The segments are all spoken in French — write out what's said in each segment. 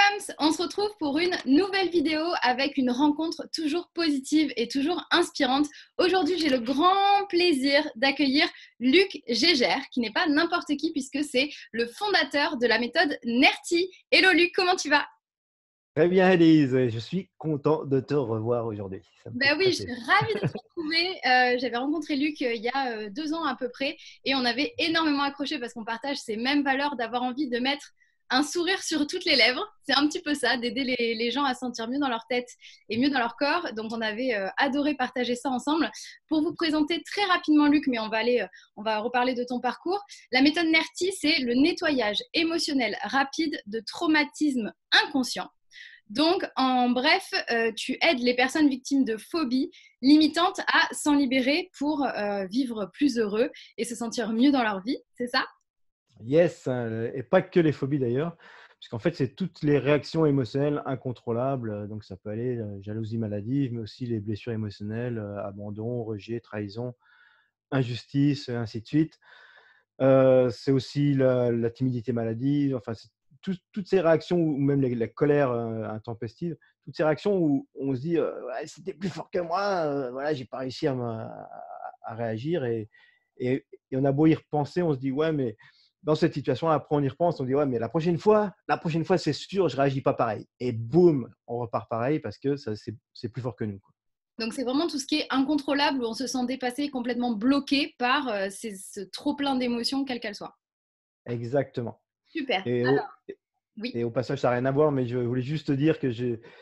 Mams, on se retrouve pour une nouvelle vidéo avec une rencontre toujours positive et toujours inspirante. Aujourd'hui, j'ai le grand plaisir d'accueillir Luc Gégère, qui n'est pas n'importe qui puisque c'est le fondateur de la méthode NERTI. Hello Luc, comment tu vas? Très bien, Elise. Je suis content de te revoir aujourd'hui. Ça me fait Ben très oui, je suis plaisir. ravie de te retrouver. J'avais rencontré Luc il y a 2 ans à peu près et on avait énormément accroché parce qu'on partage ces mêmes valeurs d'avoir envie de mettre un sourire sur toutes les lèvres. C'est un petit peu ça, d'aider les gens à se sentir mieux dans leur tête et mieux dans leur corps. Donc on avait adoré partager ça ensemble. Pour vous présenter très rapidement Luc, mais on va reparler de ton parcours. La méthode NERTI, c'est le nettoyage émotionnel rapide de traumatismes inconscients. Donc, en bref, tu aides les personnes victimes de phobies limitantes à s'en libérer pour vivre plus heureux et se sentir mieux dans leur vie, c'est ça? Yes, et pas que les phobies d'ailleurs, puisqu'en fait, c'est toutes les réactions émotionnelles incontrôlables. Donc, ça peut aller jalousie maladive, mais aussi les blessures émotionnelles, abandon, rejet, trahison, injustice, et ainsi de suite. C'est aussi la timidité maladive. Enfin, c'est toutes ces réactions, ou même la colère intempestive, toutes ces réactions où on se dit ouais, c'était plus fort que moi, voilà, j'ai pas réussi à réagir. Et on a beau y repenser, on se dit ouais, mais dans cette situation, après on y repense, on dit ouais, mais la prochaine fois, c'est sûr, je réagis pas pareil. Et boum, on repart pareil parce que ça, c'est plus fort que nous, quoi. Donc, c'est vraiment tout ce qui est incontrôlable où on se sent dépassé, complètement bloqué par ce trop plein d'émotions, quelles qu'elles soient. Exactement. Super. Et Alors, au, oui. Et au passage, ça n'a rien à voir, mais je voulais juste te dire que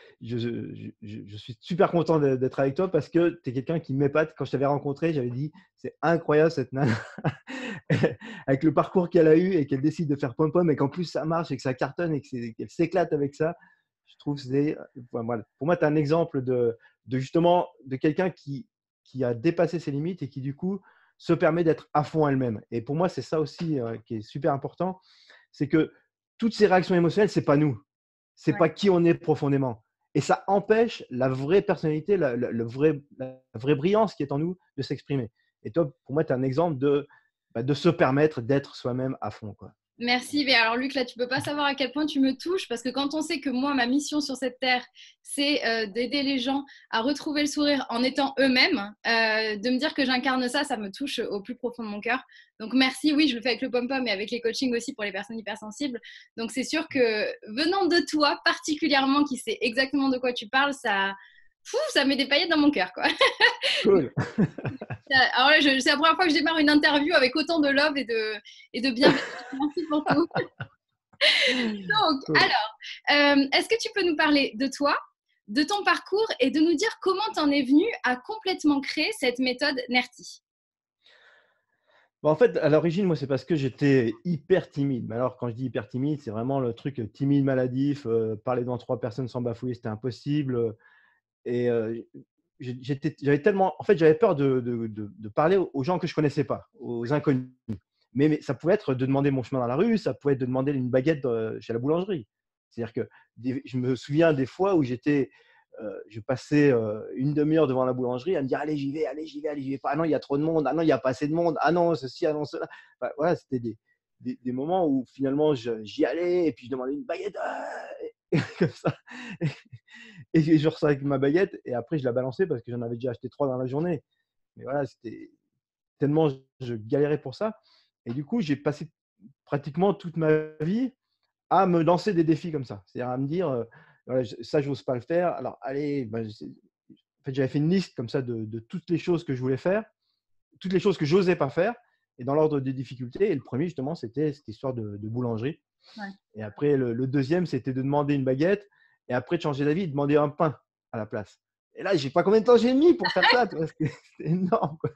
je suis super content d'être avec toi parce que tu es quelqu'un qui m'épate. Quand je t'avais rencontré, j'avais dit, c'est incroyable cette nana, avec le parcours qu'elle a eu et qu'elle décide de faire pom-pom et qu'en plus ça marche et que ça cartonne et qu'elle s'éclate avec ça. Je trouve que voilà. Pour moi, tu es un exemple justement de quelqu'un qui a dépassé ses limites et qui du coup se permet d'être à fond elle-même. Et pour moi, c'est ça aussi qui est super important, c'est que toutes ces réactions émotionnelles, c'est pas nous, c'est Ouais. pas qui on est profondément, et ça empêche la vraie personnalité, la vraie brillance qui est en nous de s'exprimer. Et toi, pour moi, tu es un exemple de se permettre d'être soi-même à fond, quoi. Merci. Mais alors, Luc, là, tu peux pas savoir à quel point tu me touches parce que quand on sait que moi, ma mission sur cette terre, c'est d'aider les gens à retrouver le sourire en étant eux-mêmes, de me dire que j'incarne ça, ça me touche au plus profond de mon cœur. Donc, merci. Oui, je le fais avec le pom-pom et avec les coachings aussi pour les personnes hypersensibles. Donc, c'est sûr que venant de toi, particulièrement, qui sait exactement de quoi tu parles, ça met des paillettes dans mon cœur, quoi. Cool. Alors là, c'est la première fois que je démarre une interview avec autant de love et de bienveillance. Merci pour tout. Donc, Cool. alors, est-ce que tu peux nous parler de toi, de ton parcours et de nous dire comment tu en es venu à complètement créer cette méthode NERTI? Bah, en fait, à l'origine, moi, c'est parce que j'étais hyper timide. Mais alors, quand je dis hyper timide, c'est vraiment le truc timide, maladif, parler devant 3 personnes sans bafouiller, c'était impossible. Et j'avais tellement, en fait, j'avais peur de parler aux gens que je connaissais pas, aux inconnus. Mais ça pouvait être de demander mon chemin dans la rue, ça pouvait être de demander une baguette chez la boulangerie. C'est-à-dire que je me souviens des fois où je passais une demi-heure devant la boulangerie à me dire allez, j'y vais, allez, j'y vais, allez, j'y vais pas. Ah non, il y a trop de monde. Ah non, il n'y a pas assez de monde. Ah non, ceci, ah non, cela. Enfin, voilà, c'était des moments où finalement j'y allais et puis je demandais une baguette. Comme ça. Et je ressors avec ma baguette et après je la balançais parce que j'en avais déjà acheté 3 dans la journée. Mais voilà, c'était tellement je galérais pour ça. Et du coup, j'ai passé pratiquement toute ma vie à me lancer des défis comme ça. C'est-à-dire à me dire, voilà, ça, j'ose pas le faire. Alors, allez, bah, en fait, j'avais fait une liste comme ça de toutes les choses que je voulais faire, toutes les choses que j'osais pas faire, et dans l'ordre des difficultés. Et le premier, justement, c'était cette histoire de boulangerie. Ouais. Et après, le deuxième, c'était de demander une baguette. Et après, de changer d'avis, de demander un pain à la place. Et là, je sais pas combien de temps j'ai mis pour faire ça. Tu vois, c'était énorme, quoi.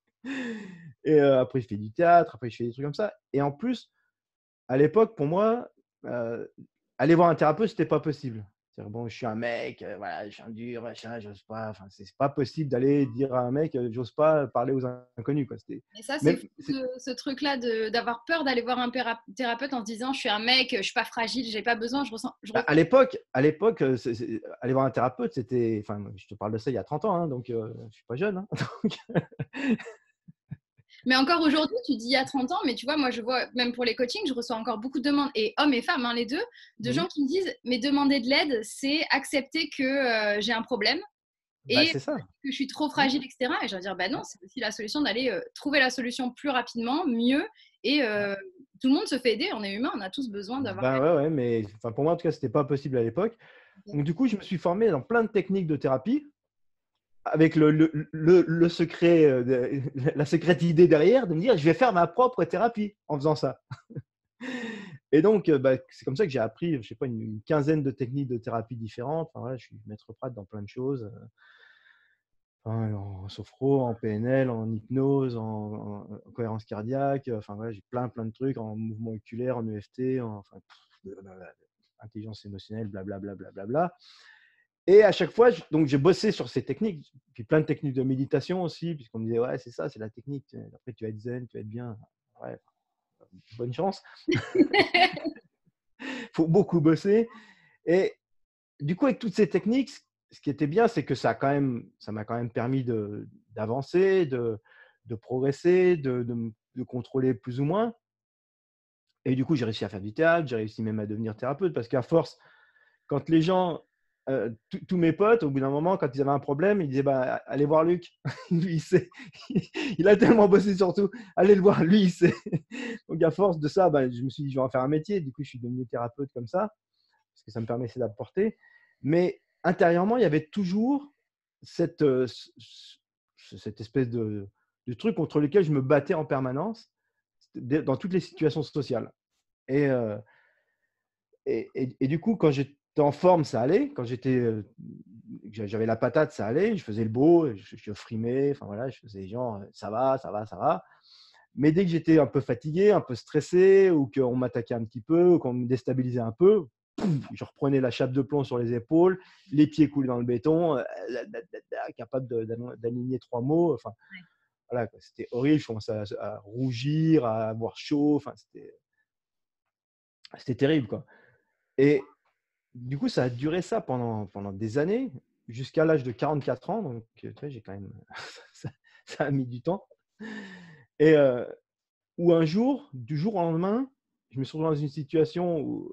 Et après, je fais du théâtre. Après, je fais des trucs comme ça. Et en plus, à l'époque, pour moi, aller voir un thérapeute, c'était pas possible. C'est-à-dire, bon, je suis un mec, voilà, je suis un dur, machin, j'ose pas. Enfin, c'est pas possible d'aller dire à un mec, j'ose pas parler aux inconnus, quoi. C'était Et ça, c'est même, fou, ce truc-là d'avoir peur d'aller voir un thérapeute en se disant je suis un mec, je suis pas fragile, j'ai pas besoin, je à ressens. l'époque, aller voir un thérapeute, c'était, enfin, je te parle de ça il y a 30 ans, hein, donc je suis pas jeune, hein, donc Mais encore aujourd'hui, tu dis il y a 30 ans, mais tu vois, moi, je vois, même pour les coachings, je reçois encore beaucoup de demandes, et hommes et femmes, hein, les deux, de gens Mhm. qui me disent, mais demander de l'aide, c'est accepter que j'ai un problème Bah, et c'est ça. que je suis trop Mhm. fragile, etc. Et je vais dire, bah non, Ouais, c'est aussi la solution d'aller trouver la solution plus rapidement, mieux, et ouais. tout le monde se fait aider, on est humain, on a tous besoin d'avoir Ben ouais, ouais, mais enfin, pour moi, en tout cas, c'était pas possible à l'époque. l'aide. Donc, du coup, je me suis formé dans plein de techniques de thérapie avec le secret, la secrète idée derrière de me dire, je vais faire ma propre thérapie en faisant ça. Et donc, bah, c'est comme ça que j'ai appris, je sais pas, une quinzaine de techniques de thérapie différentes. Enfin, voilà, je suis maître prate dans plein de choses, enfin, en sophro, en PNL, en hypnose, en cohérence cardiaque. Enfin, voilà, j'ai plein de trucs en mouvement oculaire, en EFT, enfin, blablabla, intelligence émotionnelle, blablabla, blablabla. Et à chaque fois, donc j'ai bossé sur ces techniques, puis plein de techniques de méditation aussi, puisqu'on me disait, ouais, c'est ça, c'est la technique. Après, tu vas être zen, tu vas être bien. Ouais, bonne chance. Il faut beaucoup bosser. Et du coup, avec toutes ces techniques, ce qui était bien, c'est que ça m'a quand même permis d'avancer, de progresser, de contrôler plus ou moins. Et du coup, j'ai réussi à faire du théâtre, j'ai réussi même à devenir thérapeute, parce qu'à force, quand les gens, tous mes potes, au bout d'un moment, quand ils avaient un problème, ils disaient, bah, allez voir Luc, lui, il sait, il a tellement bossé sur tout, allez le voir, lui, il sait. Donc à force de ça, bah, je me suis dit, je vais en faire un métier. Du coup, je suis devenu thérapeute comme ça, parce que ça me permettait d'apporter. Mais intérieurement, il y avait toujours cette, cette espèce de truc contre lequel je me battais en permanence dans toutes les situations sociales. Et, et du coup, quand j'étais en forme, ça allait. Quand j'avais la patate, ça allait. Je faisais le beau, je frimais, enfin voilà, je faisais genre, ça va, ça va, ça va. Mais dès que j'étais un peu fatigué, un peu stressé, ou qu'on m'attaquait un petit peu, ou qu'on me déstabilisait un peu, pouf, je reprenais la chape de plomb sur les épaules, les pieds coulés dans le béton, capable d'aligner trois mots. Enfin, voilà, c'était horrible. Je commençais à rougir, à avoir chaud. Enfin, c'était terrible, quoi. Et du coup, ça a duré ça pendant des années, jusqu'à l'âge de 44 ans. Donc, tu vois, j'ai quand même, ça, ça a mis du temps. Et où un jour, du jour au lendemain, je me suis retrouvé dans une situation où,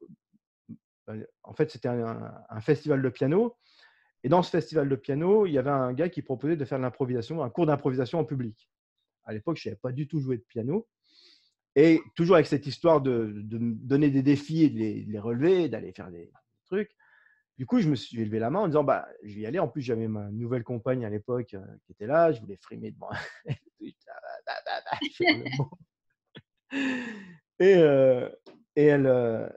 en fait, c'était un festival de piano. Et dans ce festival de piano, il y avait un gars qui proposait de faire de l'improvisation, un cours d'improvisation en public. À l'époque, je ne savais pas du tout jouer de piano. Et toujours avec cette histoire de me donner des défis et de les relever, d'aller faire des trucs. Du coup, je me suis levé la main en disant, bah, je vais y aller. En plus, j'avais ma nouvelle compagne à l'époque qui était là. Je voulais frimer devant elle, faire le beau. Et, et elle,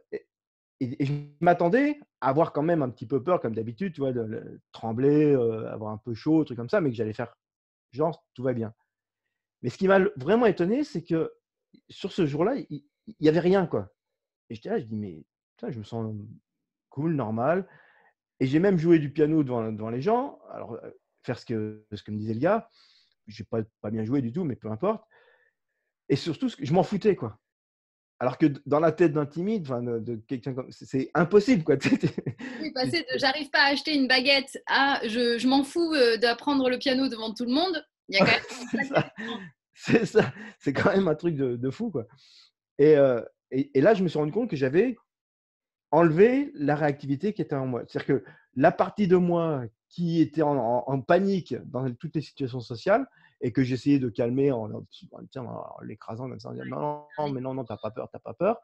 et je m'attendais à avoir quand même un petit peu peur, comme d'habitude, tu vois, de trembler, avoir un peu chaud, truc comme ça, mais que j'allais faire genre, tout va bien. Mais ce qui m'a vraiment étonné, c'est que sur ce jour-là, il y avait rien, quoi. Et j'étais là, je dis, mais putain, je me sens cool, normal. Et j'ai même joué du piano devant les gens. Alors, faire ce que me disait le gars, j'ai pas bien joué du tout, mais peu importe. Et surtout, je m'en foutais, quoi. Alors que dans la tête d'un timide, enfin, de quelqu'un comme, c'est impossible, quoi. Oui, passer de j'arrive pas à acheter une baguette à je m'en fous d'apprendre le piano devant tout le monde, il y a quand même un C'est sacré ça, différence. c'est ça. C'est quand même un truc de fou, quoi. Et, et là, je me suis rendu compte que j'avais enlevé la réactivité qui était en moi. C'est-à-dire que la partie de moi qui était en panique dans toutes les situations sociales et que j'essayais de calmer en l'écrasant comme ça, en disant non, non, non, mais non, non, t'as pas peur, t'as pas peur.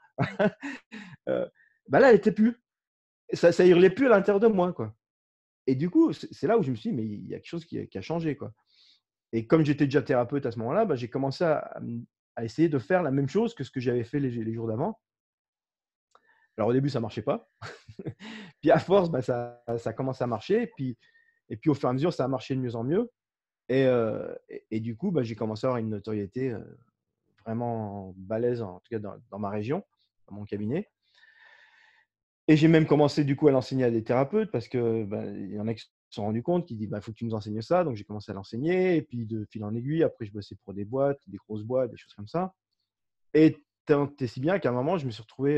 Bah là, elle était plus. Ça hurlait plus à l'intérieur de moi, quoi. Et du coup, c'est là où je me suis dit, mais il y a quelque chose qui a changé, quoi. Et comme j'étais déjà thérapeute à ce moment-là, bah, j'ai commencé à essayer de faire la même chose que ce que j'avais fait les jours d'avant. Alors au début, ça marchait pas. Puis à force, bah, ça commence à marcher. Et puis au fur et à mesure, ça a marché de mieux en mieux. Et du coup, bah, j'ai commencé à avoir une notoriété vraiment balèze, en tout cas dans ma région, dans mon cabinet. Et j'ai même commencé du coup à l'enseigner à des thérapeutes parce que bah, il y en a qui se sont rendus compte, qui disent bah, faut que tu nous enseignes ça. Donc j'ai commencé à l'enseigner. Et puis de fil en aiguille, après, je bossais pour des boîtes, des grosses boîtes, des choses comme ça. Et tant que si bien qu'à un moment, je me suis retrouvé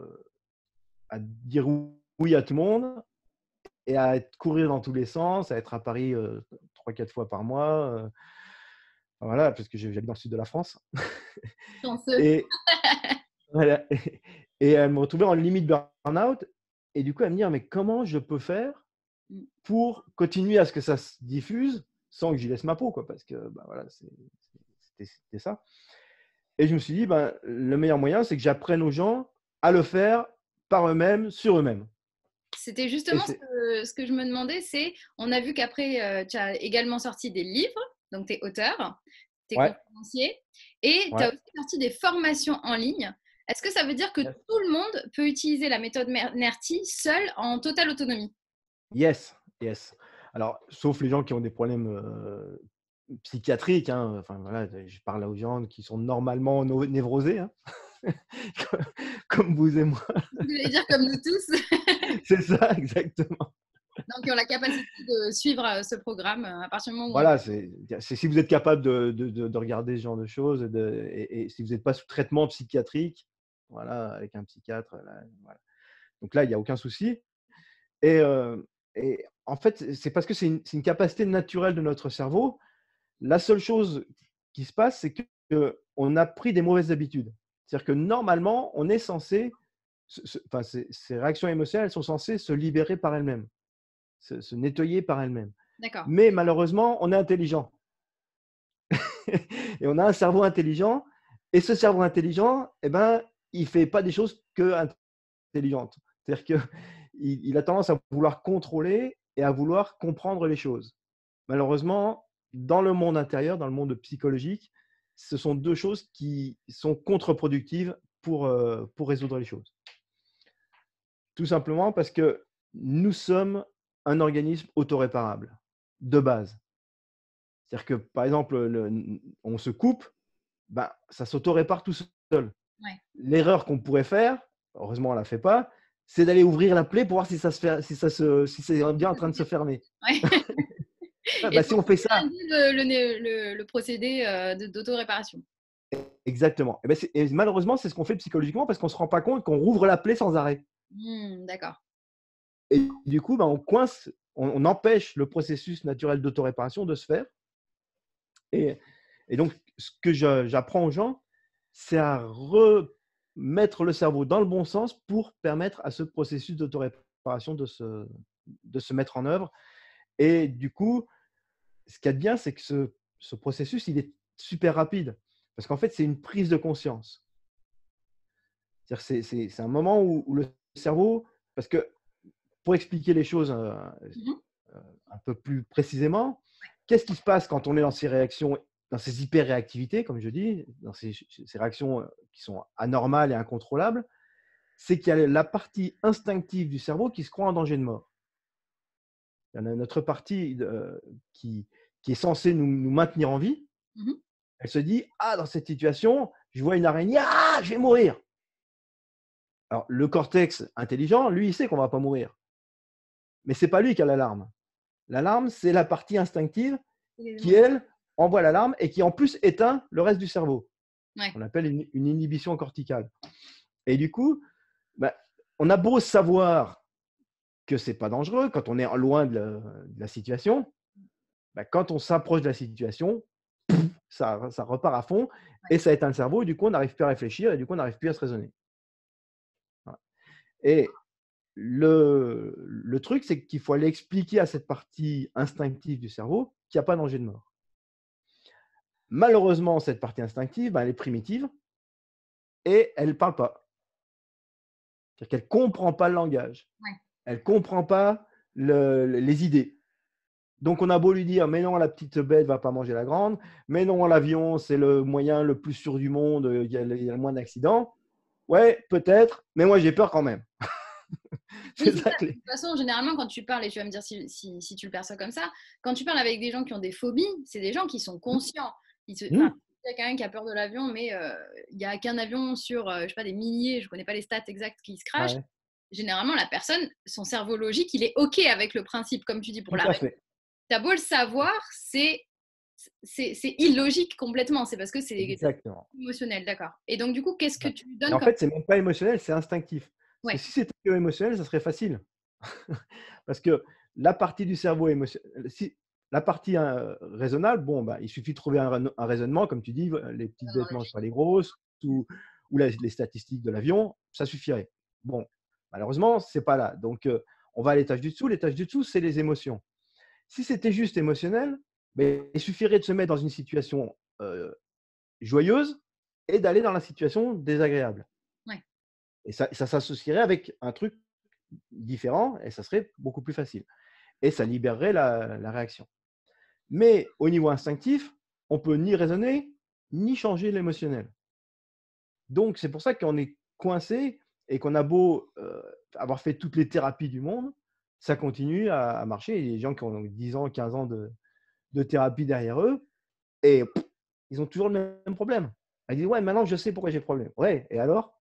à dire oui à tout le monde et à courir dans tous les sens, à être à Paris 3-4 fois par mois. Voilà, parce que j'habite dans le sud de la France. Chanceux. Et, voilà, et elle me retrouvait en limite burn-out. Et du coup, elle me dit: «Ah, mais comment je peux faire Mmh. pour continuer à ce que ça se diffuse sans que j'y laisse ma peau, quoi?» Parce que, bah, voilà, c'était ça. Et je me suis dit: «Ben, le meilleur moyen, c'est que j'apprenne aux gens à le faire par eux-mêmes, sur eux-mêmes». C'était Et justement c'est ce que je me demandais, c'est, on a vu qu'après, tu as également sorti des livres, donc tu es auteur, tu es ouais, conférencier et tu as ouais. aussi sorti des formations en ligne. Est-ce que ça veut dire que Yes. tout le monde peut utiliser la méthode NERTI seul en totale autonomie? Yes, yes. Alors, sauf les gens qui ont des problèmes, psychiatriques, hein, enfin voilà, je parle aux gens qui sont normalement névrosés, hein, comme vous et moi. Vous voulez dire comme nous tous, C'est ça, exactement. donc qui ont la capacité de suivre ce programme à partir du moment où on le Voilà, c'est si vous êtes capable de regarder ce genre de choses et si vous n'êtes pas sous traitement psychiatrique, voilà, avec un psychiatre, là, voilà. Donc là, il y a aucun souci. Et et en fait, c'est parce que c'est une capacité naturelle de notre cerveau. La seule chose qui se passe, c'est qu'on a pris des mauvaises habitudes. C'est-à-dire que normalement, on est censé enfin, ces réactions émotionnelles, elles sont censées se libérer par elles-mêmes, se nettoyer par elles-mêmes. d'accord. Mais malheureusement, on est intelligent et on a un cerveau intelligent et ce cerveau intelligent, eh ben, il fait pas des choses qu'intelligentes. C'est-à-dire qu'il a tendance à vouloir contrôler et à vouloir comprendre les choses. Malheureusement, dans le monde intérieur, dans le monde psychologique, ce sont 2 choses qui sont contre-productives pour résoudre les choses. Tout simplement parce que nous sommes un organisme autoréparable, de base. C'est-à-dire que, par exemple, on se coupe, ben, ça s'autorépare tout seul. Ouais. L'erreur qu'on pourrait faire, heureusement on ne la fait pas, c'est d'aller ouvrir la plaie pour voir si ça se fait, si c'est bien en train de se fermer. Ouais. Ouais, Et bah, donc, si on fait ça, le procédé d'auto-réparation. exactement. Et malheureusement, c'est ce qu'on fait psychologiquement parce qu'on ne se rend pas compte qu'on rouvre la plaie sans arrêt. D'accord. Et du coup, ben, on coince, on empêche le processus naturel d'autoréparation de se faire. Et, et donc, ce que j'apprends aux gens, c'est à remettre le cerveau dans le bon sens pour permettre à ce processus d'autoréparation de se mettre en œuvre. Et du coup, ce qu'il y a de bien, c'est que ce processus, il est super rapide. Parce qu'en fait, c'est une prise de conscience. C'est-à-dire c'est un moment où le cerveau, parce que pour expliquer les choses Mmh. un peu plus précisément, qu'est-ce qui se passe quand on est dans ces réactions, dans ces hyper-réactivités, comme je dis, dans ces réactions qui sont anormales et incontrôlables? C'est qu'il y a la partie instinctive du cerveau qui se croit en danger de mort. Il y en a notre partie qui, qui est censée nous maintenir en vie. Mmh. Elle se dit: «Ah, dans cette situation, je vois une araignée, ah, je vais mourir!» Alors, le cortex intelligent, lui, il sait qu'on ne va pas mourir. Mais ce n'est pas lui qui a l'alarme. L'alarme, c'est la partie instinctive qui, elle, envoie l'alarme et qui, en plus, éteint le reste du cerveau. Ouais. On appelle une inhibition corticale. Et du coup, bah, on a beau savoir que ce n'est pas dangereux quand on est loin de la situation, bah, quand on s'approche de la situation, ça repart à fond et ça éteint le cerveau. Et du coup, on n'arrive plus à réfléchir et du coup, on n'arrive plus à se raisonner. Voilà. Et le truc, c'est qu'il faut aller expliquer à cette partie instinctive du cerveau qu'il n'y a pas danger de mort. Malheureusement, cette partie instinctive, ben, elle est primitive et elle ne parle pas. C'est-à-dire qu'elle ne comprend pas le langage. Ouais. Elle ne comprend pas les idées. Donc, on a beau lui dire: «Mais non, la petite bête ne va pas manger la grande. Mais non, l'avion, c'est le moyen le plus sûr du monde, il y a le moins d'accidents.» Ouais, peut-être, mais moi, j'ai peur quand même. Oui, C'est c'est ça ça. que De toute façon, généralement, quand tu parles, et tu vas me dire si tu le perçois comme ça, quand tu parles avec des gens qui ont des phobies, c'est des gens qui sont conscients. Enfin, Mmh. il y a quelqu'un qui a peur de l'avion, mais il n'y a qu'un avion sur, je sais pas, des milliers, je ne connais pas les stats exactes, qui se crash. Ouais, Généralement, la personne, son cerveau logique, il est OK avec le principe, comme tu dis pour tout la à règle. fait. Tu as beau le savoir, c'est illogique complètement. C'est parce que c'est Exactement. émotionnel, d'accord. Et donc, du coup, qu'est-ce que Ouais. tu lui Et donnes en comme. fait, c'est même pas émotionnel, c'est instinctif. Parce que Ouais, si c'était que émotionnel, ça serait facile. Parce que la partie du cerveau émotionnel, si la partie raisonnable, bon, bah, il suffit de trouver un raisonnement, comme tu dis, les petites bêtes ne mangent pas les grosses, ou, les statistiques de l'avion, ça suffirait. Bon, malheureusement, ce n'est pas là. Donc, on va à l'étage du dessous. L'étage du dessous, c'est les émotions. Si c'était juste émotionnel, ben, il suffirait de se mettre dans une situation joyeuse et d'aller dans la situation désagréable. Ouais. Et ça s'associerait avec un truc différent et ça serait beaucoup plus facile. Et ça libérerait la réaction. Mais au niveau instinctif, on peut ni raisonner, ni changer l'émotionnel. Donc, c'est pour ça qu'on est coincé et qu'on a beau avoir fait toutes les thérapies du monde, ça continue à marcher. Il y a des gens qui ont 10 ans, 15 ans de thérapie derrière eux et ils ont toujours le même problème. Ils disent, ouais, maintenant je sais pourquoi j'ai le problème. Ouais, et alors?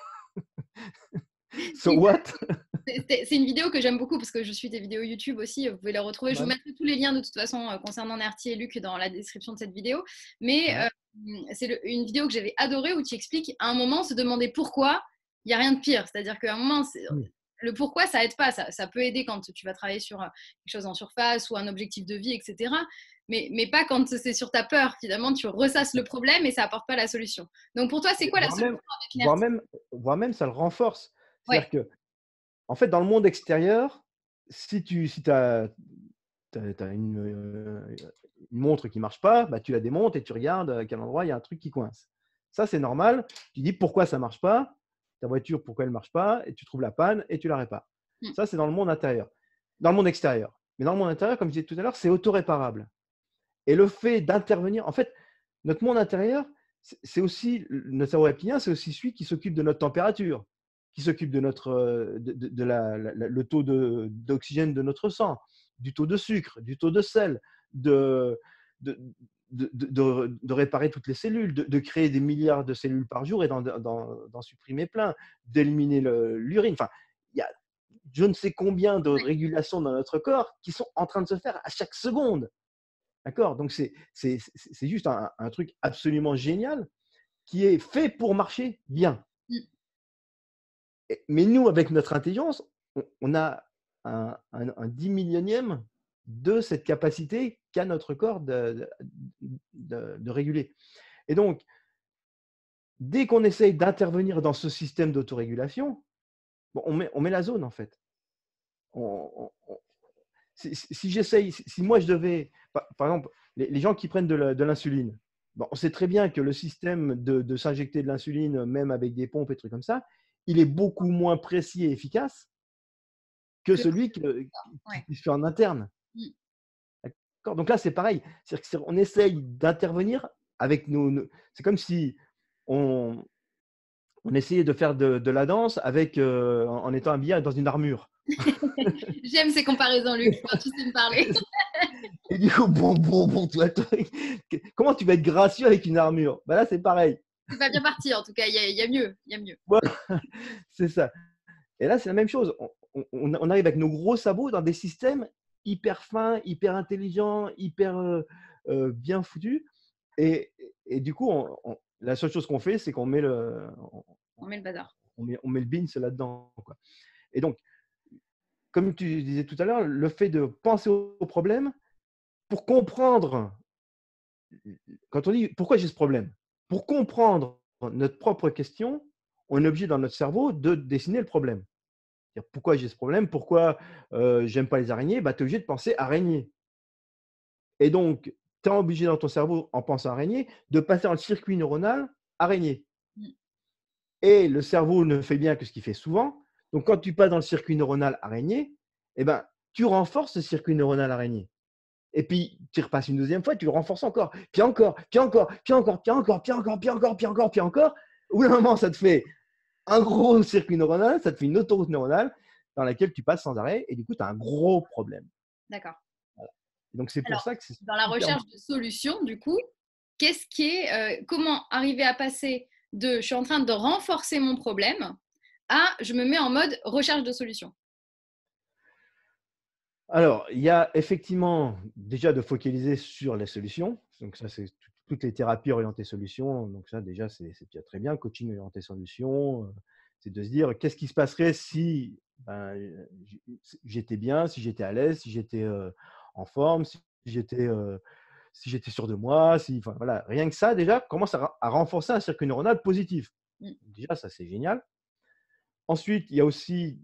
So what? C'est une vidéo que j'aime beaucoup parce que je suis tes vidéos YouTube aussi. Vous pouvez les retrouver. Je vous Ouais, mettrai tous les liens de toute façon concernant Nerti et Luc dans la description de cette vidéo. Mais ouais. c'est une vidéo que j'avais adorée où tu expliques à un moment se demander pourquoi, il n'y a rien de pire. C'est-à-dire qu'à un moment, Mm. le pourquoi, ça aide pas. Ça peut aider quand tu vas travailler sur quelque chose en surface ou un objectif de vie, etc. Mais pas quand c'est sur ta peur. Finalement, tu ressasses le problème et ça apporte pas la solution. Donc pour toi, c'est quoi la Voire solution même, avec voire Nerti? même, voire même, ça le renforce. Ouais, C'est-à-dire que, en fait, dans le monde extérieur, si as une montre qui ne marche pas, bah, tu la démontes et tu regardes à quel endroit il y a un truc qui coince. Ça, c'est normal. Tu dis pourquoi ça ne marche pas, ta voiture, pourquoi elle ne marche pas, et tu trouves la panne et tu la répares. mm, Ça, c'est dans le monde intérieur. Dans le monde extérieur. Mais dans le monde intérieur, comme je disais tout à l'heure, c'est autoréparable. Et le fait d'intervenir, en fait, notre monde intérieur, c'est aussi, notre cerveau reptilien, c'est aussi celui qui s'occupe de notre température, qui s'occupe de le taux d'oxygène de notre sang, du taux de sucre, du taux de sel, de, de, de réparer toutes les cellules, de créer des milliards de cellules par jour et d'en supprimer plein, d'éliminer l'urine. Enfin, il y a je ne sais combien de régulations dans notre corps qui sont en train de se faire à chaque seconde. D'accord? Donc, c'est juste un truc absolument génial qui est fait pour marcher bien. mm. Mais nous, avec notre intelligence, on a un 10 millionième de cette capacité qu'a notre corps de réguler. Et donc, dès qu'on essaye d'intervenir dans ce système d'autorégulation, bon, on met la zone, en fait. On si j'essaye, si moi je devais, par exemple, les gens qui prennent de l'insuline, bon, on sait très bien que le système de s'injecter de l'insuline, même avec des pompes et trucs comme ça, il est beaucoup moins précis et efficace que Que- celui ouais. qui se fait en interne. Mm. D'accord. Donc là, c'est pareil. C'est-à-dire qu'on essaye d'intervenir avec c'est comme si on, on essayait de faire de la danse avec, en étant habillé dans une armure. J'aime ces comparaisons, Luc. Enfin, tu sais me parler. Et du coup, bon, comment tu vas être gracieux avec une armure? Bah là, c'est pareil. C'est pas bien parti, en tout cas. Il y a mieux. Il y a mieux. Voilà, c'est ça. Et là, c'est la même chose. On arrive avec nos gros sabots dans des systèmes hyper fins, hyper intelligents, hyper bien foutus. Et, et du coup, la seule chose qu'on fait, c'est qu'on met On met le bazar. on met le beans là-dedans, quoi. Et donc, comme tu disais tout à l'heure, le fait de penser au problème pour comprendre. Quand on dit pourquoi j'ai ce problème, pour comprendre notre propre question, on est obligé dans notre cerveau de dessiner le problème. Pourquoi j'ai ce problème? Pourquoi j'aime pas les araignées? Bah, tu es obligé de penser araignée. Et donc, tu es obligé dans ton cerveau, en pensant araignée, de passer dans le circuit neuronal araignée. Mm. Et le cerveau ne fait bien que ce qu'il fait souvent. Donc, quand tu passes dans le circuit neuronal araignée, eh ben, tu renforces ce circuit neuronal araignée. Et puis, tu repasses une deuxième fois, tu le renforces encore, puis encore, puis encore, puis encore, puis encore, puis encore, puis encore, puis encore, puis encore. Au bout d'un moment, ça te fait un gros circuit neuronal, ça te fait une autoroute neuronale dans laquelle tu passes sans arrêt, et du coup, tu as un gros problème. D'accord. Voilà. Donc, c'est pour Alors, ça que c'est dans la hyper. recherche de solutions, du coup, qu'est-ce qui est, comment arriver à passer de je suis en train de renforcer mon problème à je me mets en mode recherche de solutions? Alors, il y a effectivement déjà de focaliser sur les solutions. Donc, ça, c'est toutes les thérapies orientées solutions. Donc, ça, déjà, c'est déjà très bien. Coaching orienté solutions, c'est de se dire qu'est-ce qui se passerait si ben, j'étais bien, si j'étais à l'aise, si j'étais en forme, si j'étais si j'étais sûr de moi, si, enfin, voilà, rien que ça déjà commence à renforcer un circuit neuronal positif. Mm. Déjà, ça c'est génial. Ensuite, il y a aussi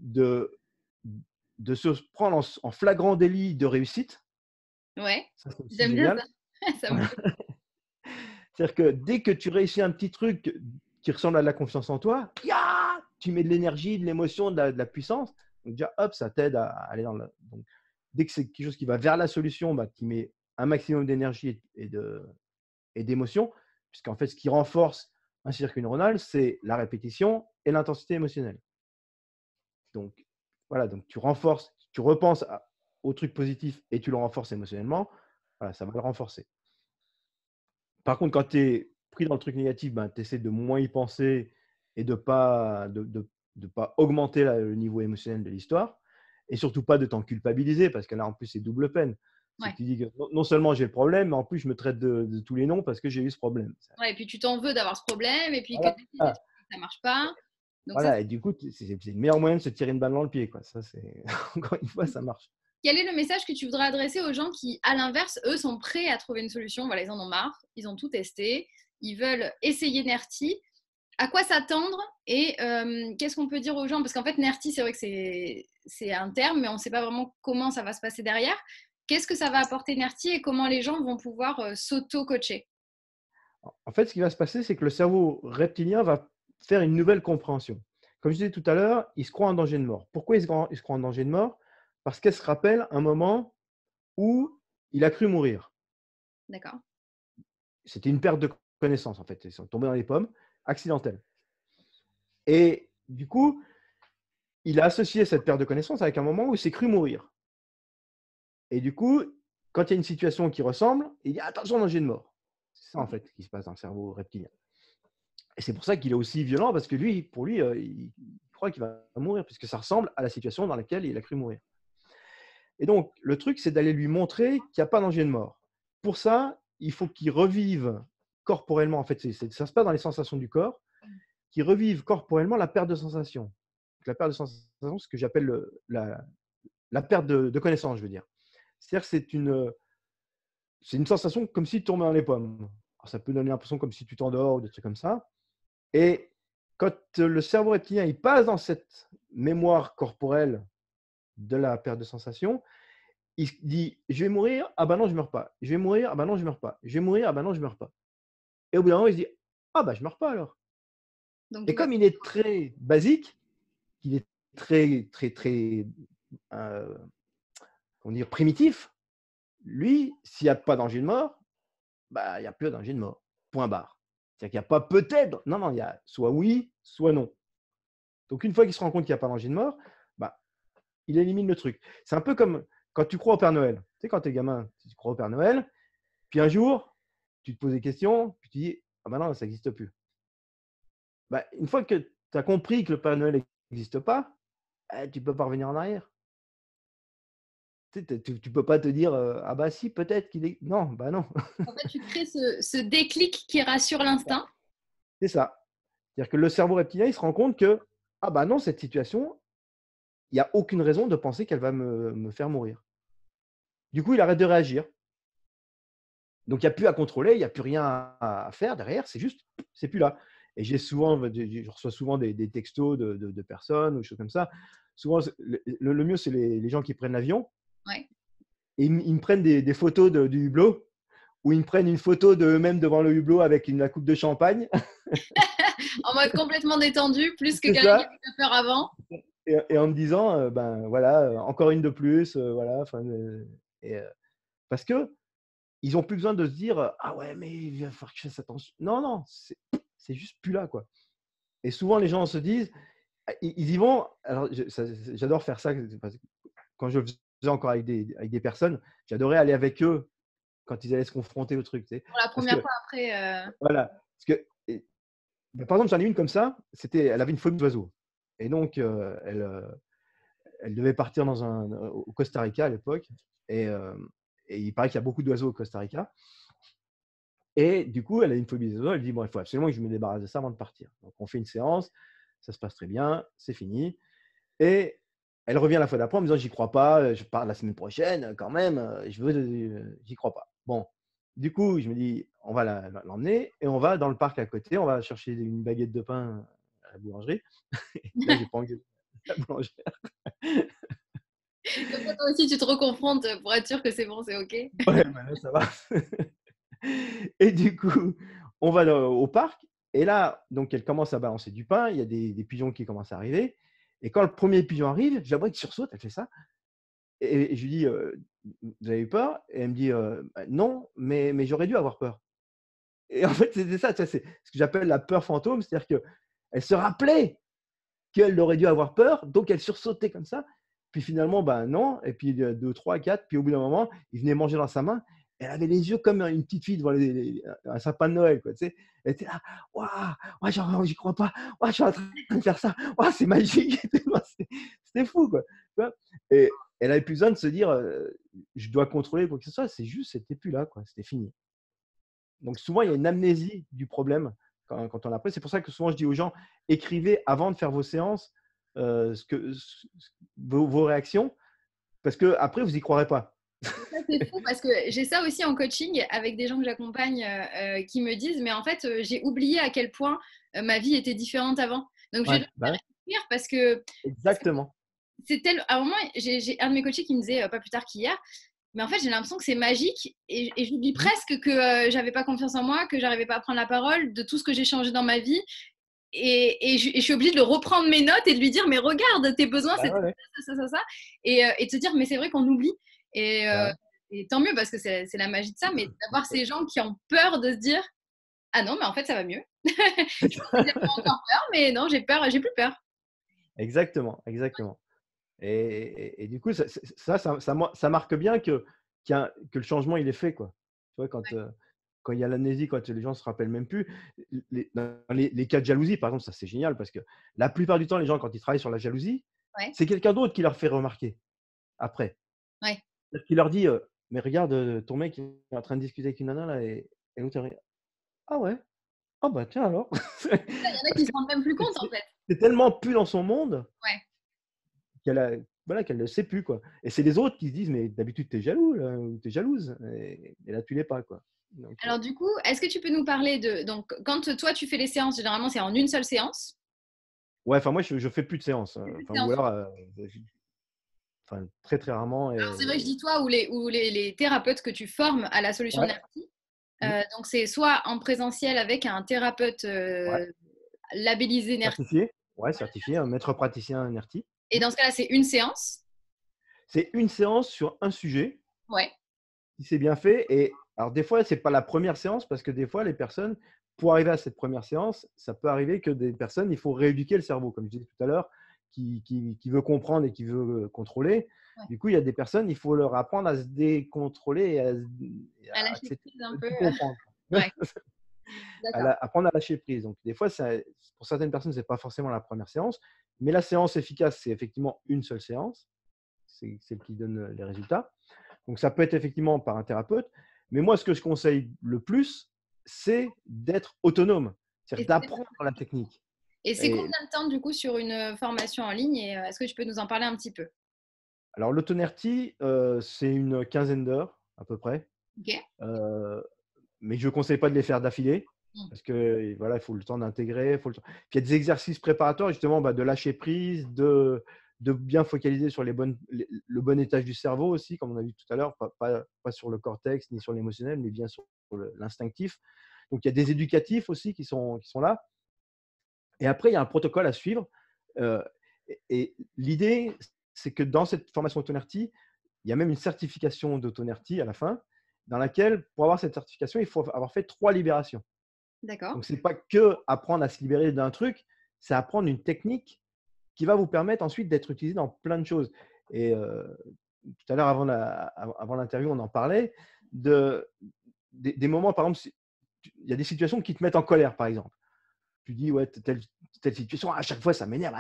de se prendre en flagrant délit de réussite. Ouais, Ça, c'est aussi j'aime bien ça. génial. Ça me plaît. C'est-à-dire que dès que tu réussis un petit truc qui ressemble à de la confiance en toi, tu mets de l'énergie, de l'émotion, de la puissance. Donc déjà, hop, ça t'aide à aller dans le. Donc, dès que c'est quelque chose qui va vers la solution, bah, tu mets un maximum d'énergie et d'émotion, puisqu'en fait, ce qui renforce un circuit neuronal, c'est la répétition et l'intensité émotionnelle. Donc, voilà, donc tu renforces, tu repenses au truc positif et tu le renforces émotionnellement, voilà, ça va le renforcer. Par contre, quand tu es pris dans le truc négatif, ben, tu essaies de moins y penser et de pas augmenter le niveau émotionnel de l'histoire et surtout pas de t'en culpabiliser parce que là, en plus, c'est double peine. C'est Ouais. que tu dis que non seulement j'ai le problème, mais en plus, je me traite de tous les noms parce que j'ai eu ce problème. Ouais, et puis tu t'en veux d'avoir ce problème, et puis que Voilà. tu essaies des trucs et que ça marche pas. Donc ça, Voilà. Et du coup, c'est le meilleur moyen de se tirer une balle dans le pied, quoi. Ça, c'est encore une fois, ça marche. quel est le message que tu voudrais adresser aux gens qui, à l'inverse, eux, sont prêts à trouver une solution? Voilà, ils en ont marre, ils ont tout testé, ils veulent essayer NERTI. À quoi s'attendre et qu'est-ce qu'on peut dire aux gens? Parce qu'en fait, NERTI, c'est vrai que c'est un terme, mais on ne sait pas vraiment comment ça va se passer derrière. Qu'est-ce que ça va apporter NERTI et comment les gens vont pouvoir s'auto-coacher? En fait, ce qui va se passer, c'est que le cerveau reptilien va faire une nouvelle compréhension. Comme je disais tout à l'heure, il se croit en danger de mort. Pourquoi il se croit en danger de mort? Parce qu'elle se rappelle un moment où il a cru mourir. D'accord. C'était une perte de connaissance, en fait. Ils sont tombés dans les pommes, accidentelle. Et du coup, il a associé cette perte de connaissance avec un moment où il s'est cru mourir. Et du coup, quand il y a une situation qui ressemble, il dit attention, danger de mort. C'est ça, en fait, qui se passe dans le cerveau reptilien. Et c'est pour ça qu'il est aussi violent, parce que lui, pour lui, il croit qu'il va mourir, puisque ça ressemble à la situation dans laquelle il a cru mourir. Et donc, le truc, c'est d'aller lui montrer qu'il n'y a pas danger de mort. Pour ça, il faut qu'il revive corporellement, en fait, ça se passe dans les sensations du corps, qu'il revive corporellement la perte de sensation. Donc, la perte de sensation, c'est ce que j'appelle la perte de connaissance, je veux dire. C'est-à-dire que c'est une sensation comme si tu tombais dans les pommes. Alors, ça peut donner l'impression comme si tu t'endors ou des trucs comme ça. Et quand le cerveau reptilien il passe dans cette mémoire corporelle de la perte de sensation, il se dit je vais mourir, ah ben non, je meurs pas. Je vais mourir, ah ben non, je meurs pas. Je vais mourir, ah ben non, je meurs pas. Et au bout d'un moment, il se dit ah ben je meurs pas alors. Donc Et tout va comme il est très basique, qu'il est très, très, très comment dire, primitif, lui, s'il n'y a pas danger de mort, bah, il n'y a plus de danger de mort. Point barre. C'est-à-dire qu'il n'y a pas peut-être, non, non, il y a soit oui, soit non. Donc une fois qu'il se rend compte qu'il n'y a pas danger de mort, bah, il élimine le truc. C'est un peu comme quand tu crois au Père Noël. Tu sais, quand tu es gamin, tu crois au Père Noël, puis un jour, tu te poses des questions, puis tu dis ah ben non, ça n'existe plus. Bah, une fois que tu as compris que le Père Noël n'existe pas, tu ne peux pas revenir en arrière. Tu ne peux pas te dire ah bah si, peut-être qu'il est. Non, bah non. En fait, tu crées ce déclic qui rassure l'instinct. C'est ça. C'est-à-dire que le cerveau reptilien, il se rend compte que ah bah non, cette situation, il n'y a aucune raison de penser qu'elle va me faire mourir. Du coup, il arrête de réagir. Donc, il n'y a plus à contrôler, il n'y a plus rien à faire derrière, c'est juste, c'est plus là. Et je reçois souvent des textos de personnes ou des choses comme ça. Souvent, le mieux, c'est les gens qui prennent l'avion Ouais. et ils me prennent des photos du hublot ou ils me prennent une photo d'eux-mêmes devant le hublot avec la coupe de champagne. En mode complètement détendu, plus que C'est quelqu'un qui ça. avait peur avant. Et en me disant, ben voilà, encore une de plus, voilà. Et, parce que ils n'ont plus besoin de se dire ah ouais, mais il va falloir que je fasse attention. Non, non, c'est juste plus là, quoi. Et souvent, les gens se disent, ils y vont. Alors, j'adore faire ça. Parce que quand je faisais encore avec des personnes, j'adorais aller avec eux quand ils allaient se confronter au truc. Tu sais. Pour la Parce première que, fois après. voilà. Parce que, ben, par exemple, j'en ai une comme ça. Elle avait une phobie d'oiseaux. Et donc, elle devait partir au Costa Rica à l'époque. Et, et il paraît qu'il y a beaucoup d'oiseaux au Costa Rica. Et du coup, elle a une phobie des oiseaux. Elle dit bon, il faut absolument que je me débarrasse de ça avant de partir. Donc, on fait une séance. Ça se passe très bien. C'est fini. Et Elle revient la fois d'après en me disant: «J'y crois pas, je pars la semaine prochaine, quand même, je veux j'y crois pas». Bon, du coup, je me dis: «On va l'emmener» et on va dans le parc à côté, on va chercher une baguette de pain à la boulangerie. Là, j'ai pas engueulé la boulangère. Comme ça, toi aussi, tu te reconfrontes pour être sûr que c'est bon, c'est OK. Ouais, bah, là, ça va. Et du coup, on va au parc et là, donc elle commence à balancer du pain, il y a des pigeons qui commencent à arriver et quand le premier pigeon arrive, je la vois qui sursaute, elle fait ça et je lui dis: «Vous avez eu peur?» et elle me dit: «Bah, non, mais j'aurais dû avoir peur» et en fait, c'était ça, tu vois? C'est ce que j'appelle la peur fantôme, c'est-à-dire qu'elle se rappelait qu'elle aurait dû avoir peur, donc elle sursautait comme ça. Puis finalement, ben non. Et puis 2, 3, 4, puis au bout d'un moment, il venait manger dans sa main. Elle avait les yeux comme une petite fille devant un sapin de Noël, quoi, tu sais. Elle était là, waouh, ouais, genre, j'y crois pas, ouais, je suis en train de faire ça, ouais, c'est magique. C'était fou, quoi. Tu vois. Et elle avait plus besoin de se dire, je dois contrôler quoi que ce soit. C'est juste, c'était plus là, quoi. C'était fini. Donc souvent, il y a une amnésie du problème quand on a pris. C'est pour ça que souvent je dis aux gens, écrivez avant de faire vos séances vos réactions, parce qu'après, vous n'y croirez pas. Ça, c'est fou parce que j'ai ça aussi en coaching avec des gens que j'accompagne qui me disent, mais en fait, j'ai oublié à quel point ma vie était différente avant. Donc, je vais Ouais, leur bah faire ouais, écrire parce que exactement. c'est tel. À un moment, j'ai un de mes coachés qui me disait pas plus tard qu'hier, mais en fait, j'ai l'impression que c'est magique et j'oublie Mmh. presque que j'avais pas confiance en moi, que j'arrivais pas à prendre la parole de tout ce que j'ai changé dans ma vie. Et je suis obligée de le reprendre mes notes et de lui dire, mais regarde, tes besoins, Bah c'était ouais, ouais. ça. Et de se dire, mais c'est vrai qu'on oublie. Et, Bah euh, ouais. et tant mieux parce que c'est la magie de ça, mais d'avoir ces gens qui ont peur de se dire, ah non, mais en fait, ça va mieux. Je pensais que j'avais encore peur, mais non, j'ai plus peur. Exactement, exactement. Et du coup, ça marque bien que le changement, il est fait, quoi. Tu vois, quand il y a l'amnésie, quand les gens se rappellent même plus, dans les cas de jalousie, par exemple, ça, c'est génial parce que la plupart du temps, les gens, quand ils travaillent sur la jalousie, Ouais, c'est quelqu'un d'autre qui leur fait remarquer après. ouais. C'est-à-dire qu'il leur dit, «Mais regarde, ton mec, il est en train de discuter avec une nana là» et l'autre il regarde: «Ah ouais? Ah bah tiens alors». Il y en a Parce qui que se rendent même plus compte, en c'est fait. c'est tellement plus dans son monde Ouais. qu'elle a voilà, qu'elle ne sait plus, quoi. Et c'est les autres qui se disent: «Mais d'habitude, tu es jaloux là ou tu es jalouse et là, tu l'es pas, quoi». Donc Alors, du coup, est-ce que tu peux nous parler de. Donc, quand toi, tu fais les séances, généralement, c'est en une seule séance. ouais, enfin moi, je fais plus de séances, C'est plus de enfin ou séances. alors, j enfin très, très rarement Alors, c'est vrai que je et dis toi ou les thérapeutes que tu formes à la solution ouais, NERTI. mmh, Donc, c'est soit en présentiel avec un thérapeute ouais, labellisé NERTI. certifié, ouais, certifié, un maître praticien NERTI. Et Mmh. dans ce cas-là, c'est une séance. C'est une séance sur un sujet. Ouais. Si c'est bien fait et alors des fois, c'est pas la première séance parce que des fois, les personnes, pour arriver à cette première séance, ça peut arriver que des personnes, il faut rééduquer le cerveau, comme je disais tout à l'heure, qui veut comprendre et qui veut, contrôler. Ouais. Du coup, il y a des personnes, il faut leur apprendre à se décontrôler et À à lâcher accepter prise un de peu. tout comprendre. Ouais, d'accord. Apprendre à lâcher prise. Donc des fois, ça pour certaines personnes, c'est pas forcément la première séance, mais la séance efficace, c'est effectivement une seule séance. C'est celle qui donne, les résultats. Donc ça peut être effectivement par un thérapeute, mais moi ce que je conseille le plus, c'est d'être autonome, c'est-à-dire Et d'apprendre la technique. c'est combien Et de temps, du coup, sur une formation en ligne? Et est-ce que tu peux nous en parler un petit peu? alors l'autonertie, c'est une quinzaine d'heures à peu près, Ok. heu, mais je ne conseille pas de les faire d'affilée Mm. parce que voilà, il faut le temps d'intégrer, faut le temps puis il y a des exercices préparatoires justement, bah, de lâcher prise, de bien focaliser sur le bon étage du cerveau aussi, comme on a vu tout à l'heure, pas sur le cortex ni sur l'émotionnel, mais bien sur l'instinctif. Donc il y a des éducatifs aussi qui sont là. Et après, il y a un protocole à suivre. Euh, et l'idée, c'est que dans cette formation Autonerty, il y a même une certification d'Autonerty à la fin, dans laquelle, pour avoir cette certification, il faut avoir fait 3 libérations. D'accord. Donc, ce n'est pas que apprendre à se libérer d'un truc, c'est apprendre une technique qui va vous permettre ensuite d'être utilisée dans plein de choses. Et tout à l'heure, avant l'interview, on en parlait des moments, par exemple, il y a des situations qui te mettent en colère, par exemple. Tu dis, ouais, telle situation, à chaque fois, ça m'énerve.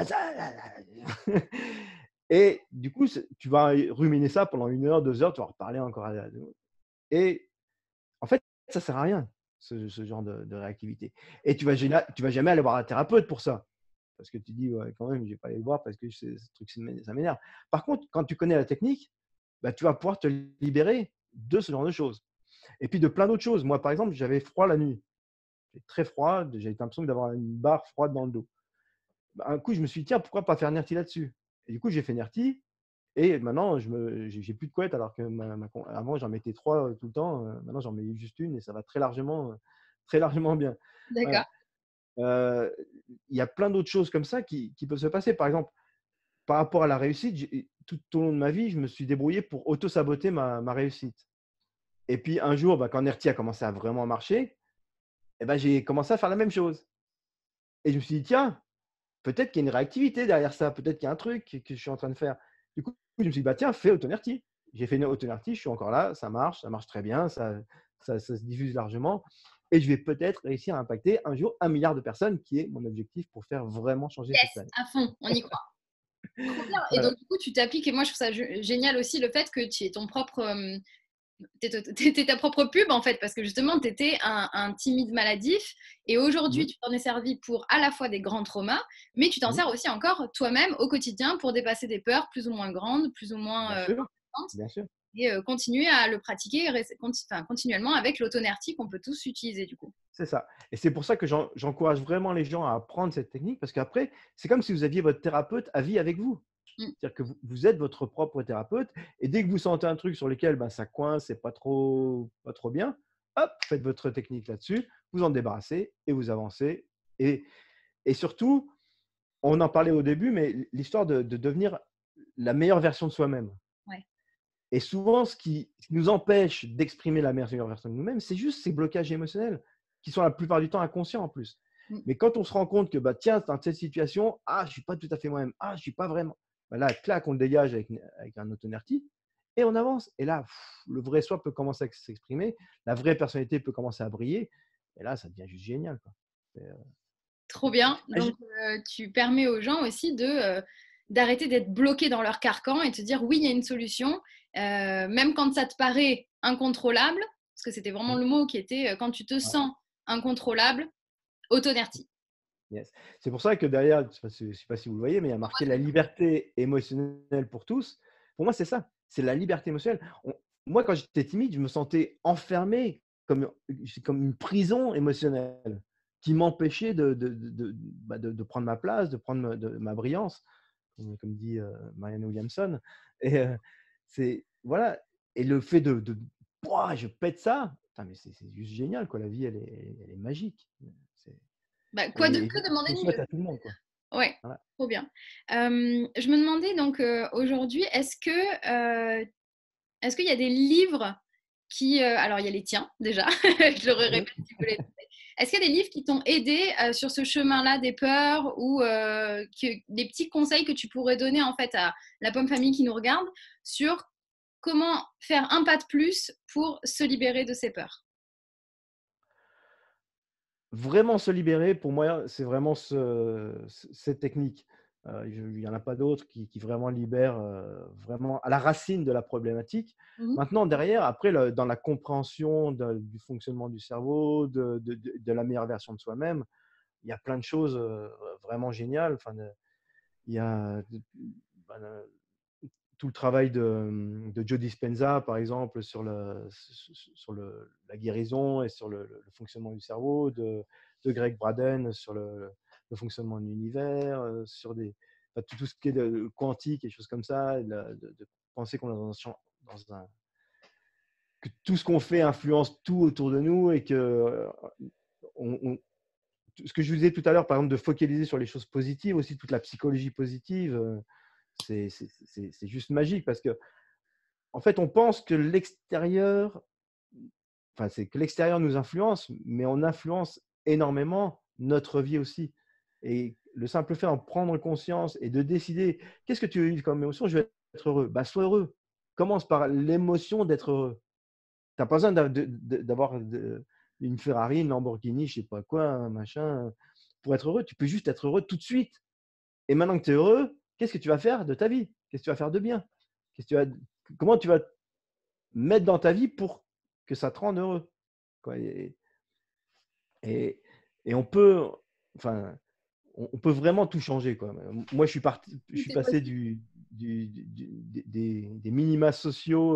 Et du coup, tu vas ruminer ça pendant 1 heure, 2 heures, tu vas en reparler encore. Et en fait, ça sert à rien, ce genre de réactivité. Et tu vas jamais aller voir un thérapeute pour ça. parce que tu dis: «Ouais, quand même, je vais pas aller le voir parce que ce truc, ça m'énerve». Par contre, quand tu connais la technique, bah, tu vas pouvoir te libérer de ce genre de choses et puis de plein d'autres choses. Moi, par exemple, j'avais froid la nuit. J'avais très froid, j'avais l'impression d'avoir une barre froide dans le dos. Bah, un coup, je me suis dit: «Tiens, pourquoi pas faire NERTI là-dessus?» Et du coup, j'ai fait NERTI et maintenant j'ai plus de couette alors que avant, j'en mettais 3 tout le temps, maintenant j'en mets juste une et ça va très largement bien. D'accord. Voilà. Heu, il y a plein d'autres choses comme ça qui peuvent se passer. Par exemple, par rapport à la réussite, tout au long de ma vie, je me suis débrouillé pour auto-saboter ma réussite. Et puis un jour, bah, quand NERTI a commencé à vraiment marcher, et ben, j'ai commencé à faire la même chose. Et je me suis dit: «Tiens, peut-être qu'il y a une réactivité derrière ça, peut-être qu'il y a un truc que je suis en train de faire». Du coup, je me suis dit: «Bah, tiens, fais AutoNERTI». J'ai fait une AutoNERTI, je suis encore là, ça marche très bien, ça se diffuse largement et je vais peut-être réussir à impacter un jour 1 milliard de personnes, qui est mon objectif pour faire vraiment changer cette Yes, planète. à fond, on y croit. Trop bien. Et Voilà. donc, du coup, tu t'appliques. Et moi, je trouve ça génial aussi le fait que tu aies ton propre. T'étais ta propre pub en fait, parce que justement, tu étais un timide maladif et aujourd'hui, Mmh. tu t'en es servi pour à la fois des grands traumas, mais tu t'en Mmh. sers aussi encore toi-même au quotidien pour dépasser des peurs plus ou moins grandes, plus ou moins Bien sûr, importantes bien sûr. et continuer à le pratiquer continuellement avec l'autonertie qu'on peut tous utiliser du coup. C'est ça et c'est pour ça que j'encourage vraiment les gens à apprendre cette technique parce qu'après, c'est comme si vous aviez votre thérapeute à vie avec vous. Mm. C'est-à-dire que vous êtes votre propre thérapeute et dès que vous sentez un truc sur lequel, ben, ça coince, c'est pas trop bien, hop, faites votre technique là-dessus, vous en débarrassez et vous avancez et surtout, on en parlait au début, mais l'histoire de devenir la meilleure version de soi-même Ouais. et souvent ce qui nous empêche d'exprimer la meilleure version de nous-mêmes, c'est juste ces blocages émotionnels qui sont la plupart du temps inconscients en plus. Mm. Mais quand on se rend compte que, bah, tiens, dans cette situation, ah, je suis pas tout à fait moi-même, ah, je suis pas vraiment. Bah là, clac, on le dégage avec un autonerti et on avance. Et là, le vrai soi peut commencer à s'exprimer, la vraie personnalité peut commencer à briller. Et là, ça devient juste génial, quoi. C'est, Trop bien. ah, Donc, tu permets aux gens aussi d'arrêter d'être bloqués dans leur carcan et te dire oui, il y a une solution, même quand ça te paraît incontrôlable, parce que c'était vraiment le mot qui était quand tu te ouais, sens incontrôlable, autonertie. yes. C'est pour ça que derrière, je sais pas si vous le voyez, mais il y a marqué la liberté émotionnelle pour tous. Pour moi, c'est ça, c'est la liberté émotionnelle. Moi, quand j'étais timide, je me sentais enfermé comme une prison émotionnelle qui m'empêchait de prendre ma place, de prendre ma brillance, comme dit Marianne Williamson. Et voilà. Et le fait Pouah, je pète ça, putain, mais c'est juste génial, quoi. La vie, elle est magique. C'est- Bah, et que demander je le de souhaite mieux? à tout le monde, quoi. Ouais, Voilà. trop bien. Je me demandais donc aujourd'hui, est-ce qu'il y a des livres qui, alors il y a les tiens déjà, je le répète Mmh. si vous les. Est-ce qu'il y a des livres qui t'ont aidé sur ce chemin-là des peurs ou des petits conseils que tu pourrais donner en fait à la pomme famille qui nous regarde sur comment faire un pas de plus pour se libérer de ses peurs? Vraiment se libérer, pour moi, c'est vraiment cette technique. Il y en a pas d'autres qui vraiment libèrent, vraiment à la racine de la problématique. Mhm. Maintenant derrière, après dans la compréhension du fonctionnement du cerveau, de la meilleure version de soi-même, il y a plein de choses, vraiment géniales. Enfin, il y a bah, tout le travail de Joe Dispenza, par exemple, sur la guérison et sur le fonctionnement du cerveau, de Greg Braden sur le fonctionnement de l'univers, enfin, tout ce qui est quantique et choses comme ça, de penser qu'on est que tout ce qu'on fait influence tout autour de nous et que on, ce que je vous disais tout à l'heure, par exemple, de focaliser sur les choses positives, aussi toute la psychologie positive, c'est juste magique parce que en fait, on pense que c'est que l'extérieur nous influence, mais on influence énormément notre vie aussi. Et le simple fait d'en prendre conscience et de décider, qu'est-ce que tu veux vivre comme émotion? Je vais être heureux. Bah, sois heureux. Commence par l'émotion d'être heureux. Tu as pas besoin d'avoir une Ferrari, une Lamborghini, je sais pas quoi, un machin, pour être heureux. Tu peux juste être heureux tout de suite. Et maintenant que tu es heureux, qu'est-ce que tu vas faire de ta vie? Qu'est-ce que tu vas faire de bien? Qu'est-ce que tu vas, comment tu vas mettre dans ta vie pour que ça te rende heureux, quoi. Et, et on peut, enfin, on peut vraiment tout changer, quoi. Moi, je Tout suis est passé possible. des minima sociaux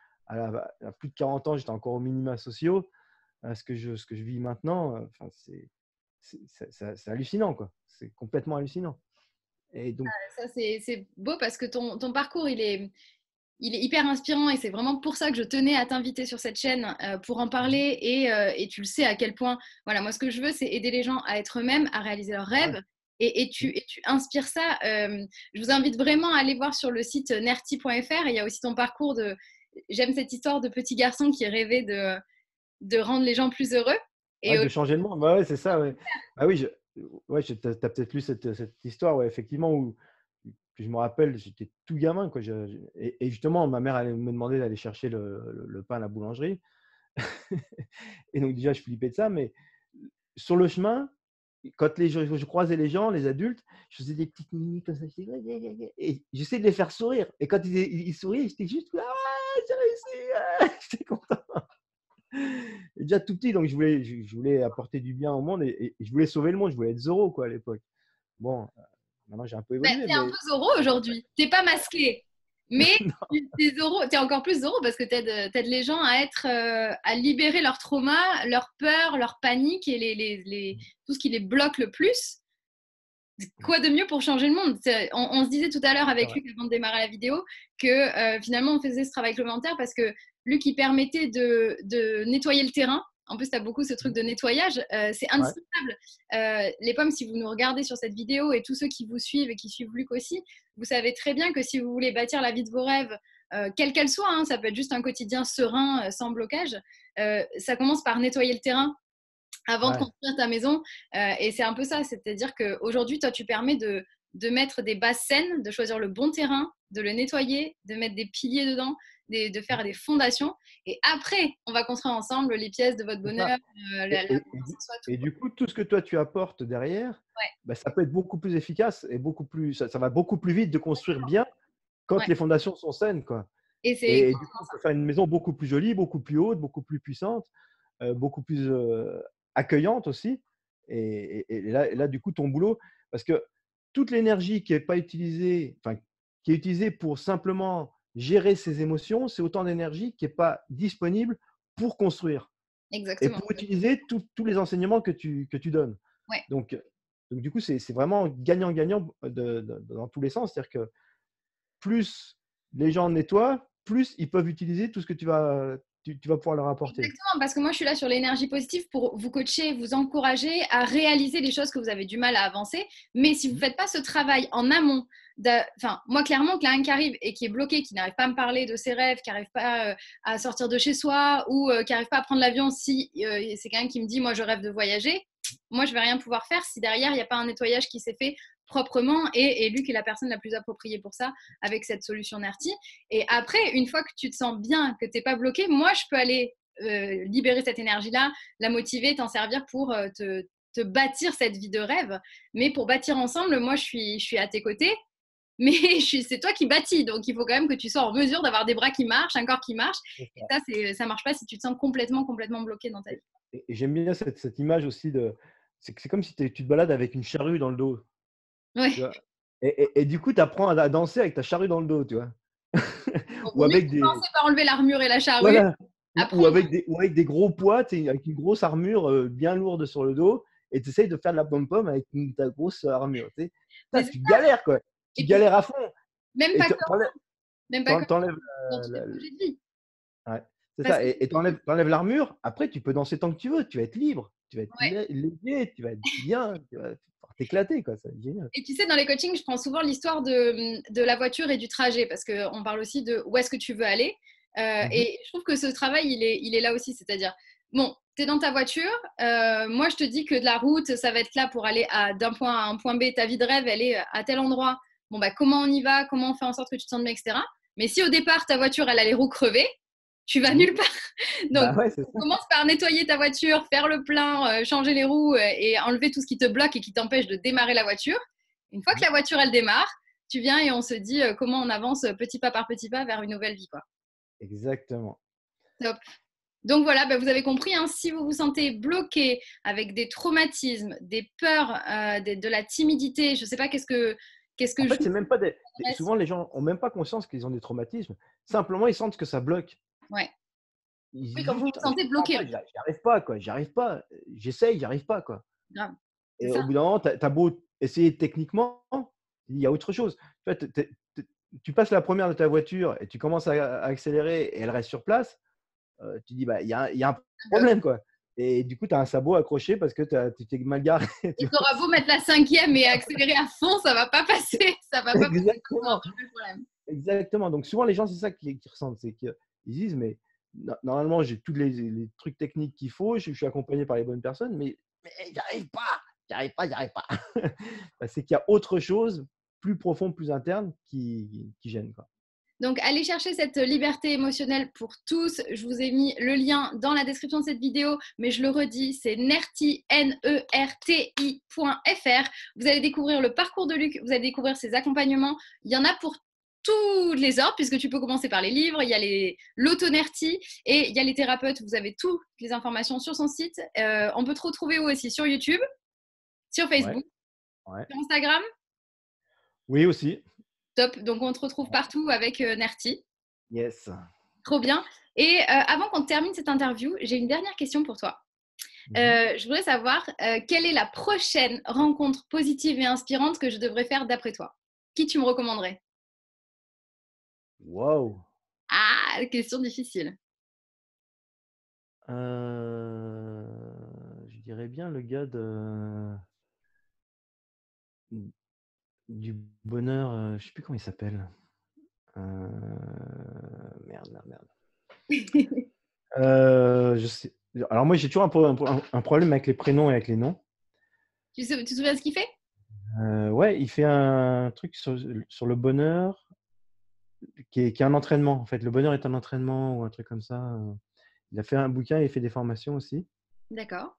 à plus de 40 ans, j'étais encore aux minima sociaux. À ce que je vis maintenant, enfin, c'est hallucinant, quoi. C'est complètement hallucinant. Et donc, Ça, c'est beau parce que ton parcours, il est hyper inspirant et c'est vraiment pour ça que je tenais à t'inviter sur cette chaîne pour en parler et tu le sais à quel point, voilà, moi ce que je veux c'est aider les gens à être eux-mêmes, à réaliser leurs ouais. rêves et tu inspires ça. Je vous invite vraiment à aller voir sur le site nerty.fr et il y a aussi ton parcours de, j'aime cette histoire de petit garçon qui rêvait de rendre les gens plus heureux. Et Ouais, de changer le monde. Bah ouais, c'est ça, ouais. Bah oui, ouais, tu as peut-être lu cette histoire, ouais, effectivement, où que je me rappelle, j'étais tout gamin, quoi. Et justement, ma mère allait me demander d'aller chercher le pain à la boulangerie. Et donc déjà, je flippais de ça, mais sur le chemin, quand je croisais les gens, les adultes, je faisais des petites mimiques comme ça. Et j'essayais de les faire sourire. Et quand ils souriaient, j'étais juste, ah, j'ai réussi, ah j'étais content. Et déjà tout petit, donc je voulais apporter du bien au monde et je voulais sauver le monde. Je voulais être Zorro, quoi, à l'époque. Bon, maintenant j'ai un peu bah, évolué, t'es un mais peu Zoro aujourd'hui. T'es pas masqué, mais t'es Zoro. T'es encore plus Zoro parce que t'aides les gens à être, à libérer leur trauma, leur peur, leur panique et tout ce qui les bloque le plus. Quoi de mieux pour changer le monde? On se disait tout à l'heure c'est avec vrai. Luc avant de démarrer la vidéo que finalement on faisait ce travail complémentaire parce que Luc il permettait de nettoyer le terrain. En plus, tu as beaucoup ce truc de nettoyage. C'est Ouais, indispensable. Les pommes, si vous nous regardez sur cette vidéo et tous ceux qui vous suivent et qui suivent Luc aussi, vous savez très bien que si vous voulez bâtir la vie de vos rêves, quelle qu'elle soit, hein, ça peut être juste un quotidien serein, sans blocage, ça commence par nettoyer le terrain avant de ouais. construire ta maison. Et c'est un peu ça, c'est-à-dire qu'aujourd'hui, toi, tu permets de mettre des bases saines, de choisir le bon terrain, de le nettoyer, de mettre des piliers dedans, de faire des fondations. Et après, on va construire ensemble les pièces de votre C'est bonheur, ça. la Du confiance en soi, tout. et du coup, tout ce que toi tu apportes derrière, Ouais, bah, ça peut être beaucoup plus efficace et ça va beaucoup plus vite de construire bien quand ouais. les fondations sont saines, quoi. Et c'est Et du coup, exactement on ça. peut faire une maison beaucoup plus jolie, beaucoup plus haute, beaucoup plus puissante, beaucoup plus, accueillante aussi. Et là, du coup, ton boulot parce que toute l'énergie qui est pas utilisée, enfin, qui est utilisée pour simplement gérer ses émotions, c'est autant d'énergie qui est pas disponible pour construire et Exactement. pour utiliser tous les enseignements que tu donnes. Ouais. Donc, du coup, c'est vraiment gagnant-gagnant dans tous les sens. C'est-à-dire que plus les gens nettoient, plus ils peuvent utiliser tout ce que tu vas pouvoir leur apporter. Exactement, parce que moi je suis là sur l'énergie positive pour vous coacher, vous encourager à réaliser les choses que vous avez du mal à avancer. Mais si vous ne Mmh. faites pas ce travail en amont, enfin, moi clairement, quelqu'un qui arrive et qui est bloqué, qui n'arrive pas à me parler de ses rêves, qui n'arrive pas à sortir de chez soi ou qui n'arrive pas à prendre l'avion, si c'est quelqu'un qui me dit moi je rêve de voyager, moi je vais rien pouvoir faire si derrière il n'y a pas un nettoyage qui s'est fait proprement et Luc est la personne la plus appropriée pour ça avec cette solution NERTI. Et après, une fois que tu te sens bien, que tu n'es pas bloqué, moi je peux aller libérer cette énergie-là, la motiver, t'en servir pour te bâtir cette vie de rêve. Mais pour bâtir ensemble, moi, je suis à tes côtés. Mais c'est toi qui bâtis, donc il faut quand même que tu sois en mesure d'avoir des bras qui marchent, un corps qui marche. C'est Et ça. ça marche pas si tu te sens complètement bloqué dans ta vie. Et j'aime bien cette image aussi c'est que c'est comme si tu te balades avec une charrue dans le dos, tu Ouais. vois? Et du coup, tu apprends à danser avec ta charrue dans le dos, tu vois? Donc, Ou vaut mieux avec des commencer par enlever l'armure et la charrue. voilà, Après, ou avec des gros poids, tu sais, avec une grosse armure, bien lourde sur le dos et tu essayes de faire de la pom-pom avec ta grosse armure, tu sais? mais Putain, tu galères, quoi, tu et puis, galères à fond même et pas tu que, même pas que tu enlèves dans tous les la projets de vie. ouais, c'est Parce ça que, et tu enlèves l'armure, après tu peux danser tant que tu veux, tu vas être libre, tu vas être ouais. léger, tu vas être bien, tu vas pouvoir t'éclater, quoi, ça va être génial. Et tu sais, dans les coachings, je prends souvent l'histoire de la voiture et du trajet parce qu'on parle aussi de où est-ce que tu veux aller. Mmh mh. Et je trouve que ce travail, il est là aussi. C'est-à-dire, bon, tu es dans ta voiture. Moi, je te dis que de la route, ça va être là pour aller d'un point A à un point B. Ta vie de rêve, elle est à tel endroit. Bon, bah, comment on y va? Comment on fait en sorte que tu te sentes bien, etc. Mais si au départ, ta voiture, elle a les roues crevées, tu vas Mmh. nulle part. Donc, Bah, ouais, c'est on ça. commence par nettoyer ta voiture, faire le plein, changer les roues et enlever tout ce qui te bloque et qui t'empêche de démarrer la voiture. Une fois que Mmh. la voiture, elle démarre, tu viens et on se dit comment on avance petit pas par petit pas vers une nouvelle vie, quoi. Exactement. Top. Donc voilà, bah, vous avez compris, hein, si vous vous sentez bloqué avec des traumatismes, des peurs, de la timidité, je ne sais pas qu'est-ce que En je fait, c'est même pas des m'adresse. souvent les gens ont même pas conscience qu'ils ont des traumatismes. Simplement, ils sentent que ça bloque. Ouais. Ils se Oui, disent quand vous juste: vous «Ah, je sentez comprends bloqué, pas, j'y arrive pas quoi, j'y arrive pas, j'essaye, j'y arrive pas quoi». grave. C'est Et au ça. bout d'un moment, tu as beau essayer techniquement, il y a autre chose. Tu vois, tu passes la première de ta voiture et tu commences à accélérer et elle reste sur place, tu dis: «Bah, il y a un problème, quoi». Et du coup, tu as un sabot accroché parce que tu t'es mal garé, tu Et tu vois? auras beau mettre la cinquième et accélérer à fond, ça va pas passer. Ça va pas passer, ça sera Exactement, un peu le problème. exactement. Donc souvent, les gens, c'est ça qu'ils ressentent, c'est qu'ils disent: «Mais normalement, j'ai tous les trucs techniques qu'il faut, je suis accompagné par les bonnes personnes, mais j'y arrive pas, j'y arrive pas, j'y arrive pas». Bah, c'est qu'il y a autre chose, plus profond, plus interne qui gêne, quoi. Donc, allez chercher cette liberté émotionnelle pour tous. Je vous ai mis le lien dans la description de cette vidéo, mais je le redis, c'est nerti, nerti.fr. Vous allez découvrir le parcours de Luc, vous allez découvrir ses accompagnements. Il y en a pour tous les ordres, puisque tu peux commencer par les livres, il y a l'auto-nerti et il y a les thérapeutes. Vous avez toutes les informations sur son site. On peut te retrouver aussi sur YouTube, sur Ouais, Facebook, ouais. sur Instagram. Oui, aussi. Top. Donc, on te retrouve partout avec Nerti. Yes. Trop bien. Et avant qu'on termine cette interview, j'ai une dernière question pour toi. Mmh. Je voudrais savoir quelle est la prochaine rencontre positive et inspirante que je devrais faire d'après toi? Qui tu me recommanderais? Waouh! Ah, question difficile. Je dirais bien le gars du bonheur, je sais plus comment il s'appelle. Merde, merde, merde. Je sais alors moi, j'ai toujours un problème avec les prénoms et avec les noms. Tu te souviens ce qu'il fait? Ouais, il fait un truc sur le bonheur qui est un entraînement, en fait. Le bonheur est un entraînement ou un truc comme ça, il a fait un bouquin et il fait des formations aussi. D'accord,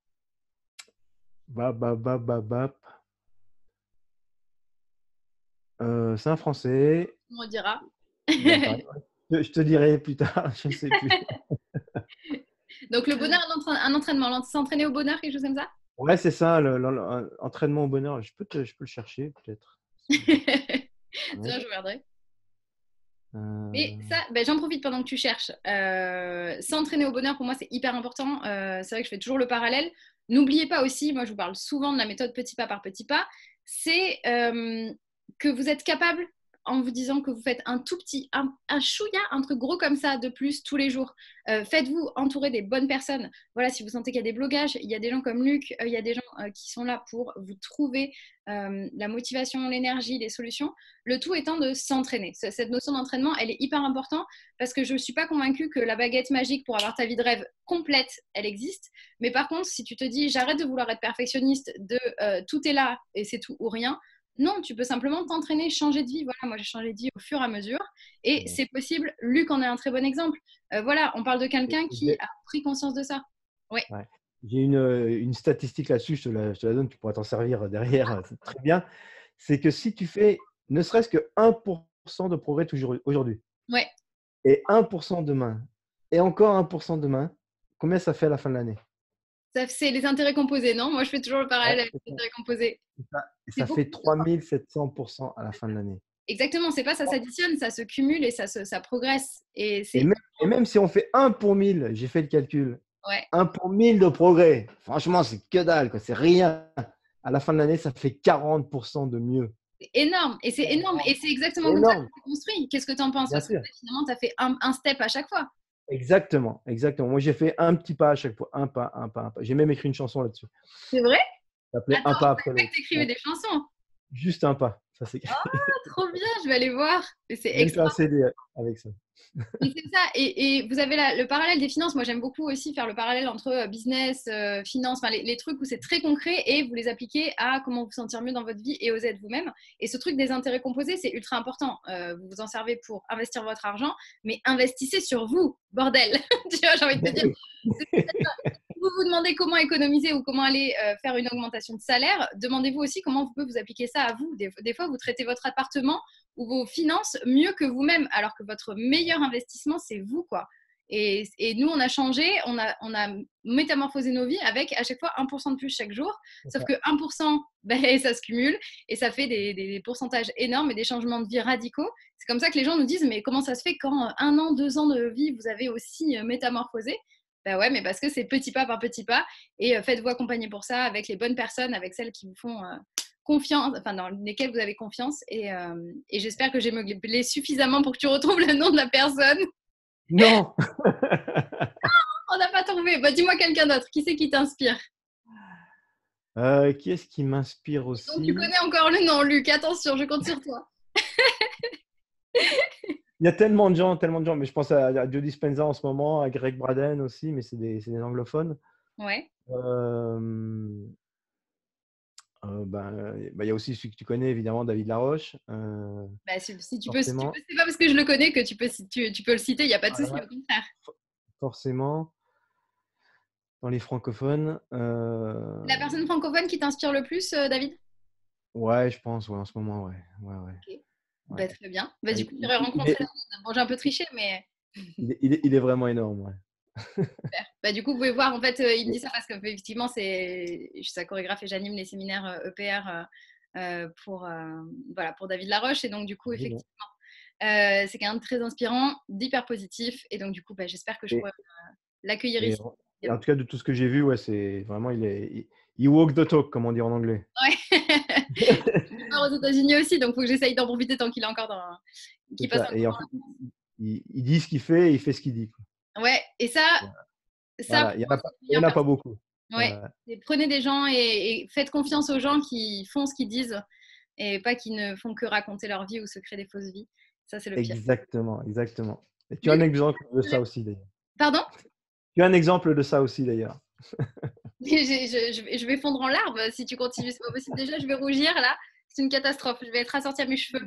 Bap. C'est un Français. on me dira. D'accord. Je te dirai plus tard, je ne sais plus. Donc le bonheur, un entraînement, s'entraîner au bonheur, quelque chose comme ça? Ouais, c'est ça, entraînement au bonheur. Je peux le chercher peut-être. Ouais, Tiens, je regarderai. Mais heu, ça, ben, j'en profite pendant que tu cherches. S'entraîner au bonheur, pour moi, c'est hyper important. C'est vrai que je fais toujours le parallèle. N'oubliez pas aussi, moi je vous parle souvent de la méthode petit pas par petit pas, c'est que vous êtes capable, en vous disant que vous faites un tout petit, un chouïa, un truc gros comme ça de plus tous les jours. Faites-vous entourer des bonnes personnes. Voilà, si vous sentez qu'il y a des blocages, il y a des gens comme Luc, il y a des gens qui sont là pour vous trouver la motivation, l'énergie, les solutions. Le tout étant de s'entraîner. Cette notion d'entraînement, elle est hyper importante parce que je ne suis pas convaincue que la baguette magique pour avoir ta vie de rêve complète, elle existe. Mais par contre, si tu te dis j'arrête de vouloir être perfectionniste, de tout est là et c'est tout ou rien, non, tu peux simplement t'entraîner, changer de vie. Voilà, moi j'ai changé de vie au fur et à mesure et ouais. c'est possible. Luc en est un très bon exemple. Voilà, on parle de Et quelqu'un et qui j'ai a pris conscience de ça. Oui, ouais. J'ai une statistique là-dessus, je te la donne, tu pourras t'en servir derrière, c'est très bien. C'est que si tu fais ne serait-ce que 1% de progrès toujours aujourd'hui ouais. et 1% demain et encore 1% demain, combien ça fait à la fin de l'année? C'est les intérêts composés, non? Moi je fais toujours le Ouais, parallèle avec c'est les ça, intérêts composés. c'est ça et C'est ça beaucoup. fait 3700% à la fin de l'année. Exactement, c'est pas ça s'additionne, ça se cumule et ça progresse. Et Et c'est même si on fait 1 pour 1000, j'ai fait le calcul, ouais, 1 pour 1000 de progrès, franchement, c'est que dalle, quoi, c'est rien. À la fin de l'année, ça fait 40% de mieux. c'est énorme. Et c'est énorme. Et c'est C'est exactement comme ça que énorme, tu construis. Qu'est-ce que tu en penses? bien Parce qu'en sûr. fait, finalement, tu as fait un step à chaque fois. Exactement, exactement. Moi, j'ai fait un petit pas à chaque fois, un pas, un pas, un pas. J'ai même écrit une chanson là-dessus. C'est vrai? Ça s'appelait Un Attends, pas je après savais pas que l'autre. tu écrivais Ouais, des chansons. juste un pas, ça Ah, s'écrit. trop bien, je vais aller voir. Et c'est J'ai même fait un CD avec ça. Mais c'est ça, et vous avez le parallèle des finances. Moi, j'aime beaucoup aussi faire le parallèle entre business, finance, enfin, les trucs où c'est très concret et vous les appliquez à comment vous sentir mieux dans votre vie et aux aides vous-même. Et ce truc des intérêts composés, c'est ultra important. Vous vous en servez pour investir votre argent, mais investissez sur vous, bordel. Tu vois, j'ai envie de te dire. Vous vous demandez comment économiser ou comment aller faire une augmentation de salaire, demandez-vous aussi comment vous pouvez vous appliquer ça à vous. Des fois, vous traitez votre appartement ou vos finances mieux que vous-même, alors que votre meilleur investissement, c'est vous, quoi. Et nous, on a changé, on a métamorphosé nos vies avec à chaque fois 1% de plus chaque jour. Sauf que 1%, ben, ça se cumule et ça fait des pourcentages énormes et des changements de vie radicaux. C'est comme ça que les gens nous disent, mais comment ça se fait quand 1 an, 2 ans de vie, vous avez aussi métamorphosé? Ben ouais, mais parce que c'est petit pas par petit pas. Et faites-vous accompagner pour ça avec les bonnes personnes, avec celles qui vous font confiance, enfin dans lesquelles vous avez confiance. Et j'espère que j'ai meublé suffisamment pour que tu retrouves le nom de la personne. Non. On n'a pas trouvé. Bah, dis-moi quelqu'un d'autre. Qui c'est qui t'inspire? Qui est-ce qui m'inspire Donc aussi? tu connais encore le nom, Luc. Attention, je compte sur toi. Il y a tellement de gens, mais je pense à Joe Dispenza en ce moment, à Greg Braden aussi, mais c'est des anglophones. Ouais. Il y a aussi celui que tu connais, évidemment, David Laroche. Bah, si tu peux, Forcément. c'est pas parce que je le connais que tu peux le citer. Il n'y a pas de souci, Voilà, au contraire. forcément. Dans les francophones. La personne francophone qui t'inspire le plus, David? Ouais, je pense, ouais, en ce moment, ouais. Ok. Ouais. Bah, très bien. Bah, du coup, Il, j'aurais rencontré est, David. Bon, j'ai un peu triché, mais il est vraiment énorme, ouais. super. Bah, du coup, vous pouvez voir, en fait, il me dit ça parce qu'effectivement, je suis sa chorégraphe et j'anime les séminaires EPR pour David Laroche. Et donc, du coup, effectivement, c'est quelqu'un de très inspirant, d'hyper positif. Et donc, du coup, bah, j'espère que je pourrai l'accueillir ici. Et en tout cas, de tout ce que j'ai vu, ouais, c'est vraiment, il walk the talk, comme on dit en anglais. Ouais. Je pars aux États-Unis aussi, donc il faut que j'essaye d'en profiter tant qu'il est encore qu'il passe Et en fait, il dit ce qu'il fait et il fait ce qu'il dit, quoi. Ouais, et ça, Voilà, il n'y en a pas beaucoup. Ouais. Et prenez des gens et faites confiance aux gens qui font ce qu'ils disent et pas qui ne font que raconter leur vie ou se créer des fausses vies. Ça, c'est le pire. Exactement. Et tu as un exemple de ça aussi, d'ailleurs. Pardon? Tu as un exemple de ça aussi, d'ailleurs. Je vais fondre en larmes si tu continues. C'est pas possible. Déjà, je vais rougir là. C'est une catastrophe. Je vais être assortie à mes cheveux.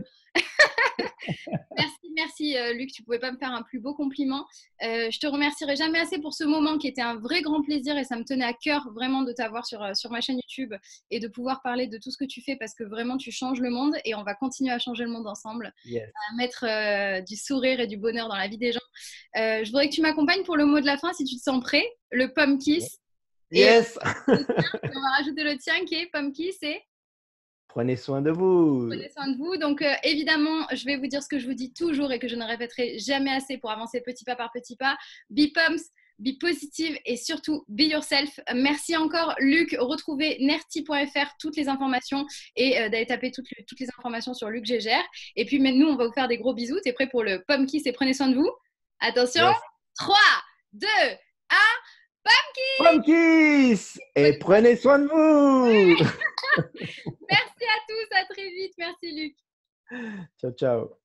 Merci Luc, tu pouvais pas me faire un plus beau compliment. Je te remercierai jamais assez pour ce moment qui était un vrai grand plaisir et ça me tenait à cœur vraiment de t'avoir sur ma chaîne YouTube et de pouvoir parler de tout ce que tu fais parce que vraiment tu changes le monde et on va continuer à changer le monde ensemble, à mettre du sourire et du bonheur dans la vie des gens. Je voudrais que tu m'accompagnes pour le mot de la fin si tu te sens prêt, le Pomme Kiss. Yes. Et on va rajouter le tien qui est Pomme Kiss et prenez soin de vous. Prenez soin de vous. Donc, évidemment, je vais vous dire ce que je vous dis toujours et que je ne répéterai jamais assez pour avancer petit pas par petit pas. Be pumps, be positive et surtout be yourself. Merci encore, Luc. Retrouvez nerty.fr, toutes les informations et d'aller taper toutes les informations sur Luc Gégère. Et puis, nous, on va vous faire des gros bisous. T'es prêt pour le Pomme Kiss et prenez soin de vous? Attention, 3, 2, 1. Pomme Kiss et prenez soin de vous. Merci à tous, à très vite. Merci Luc. Ciao, ciao.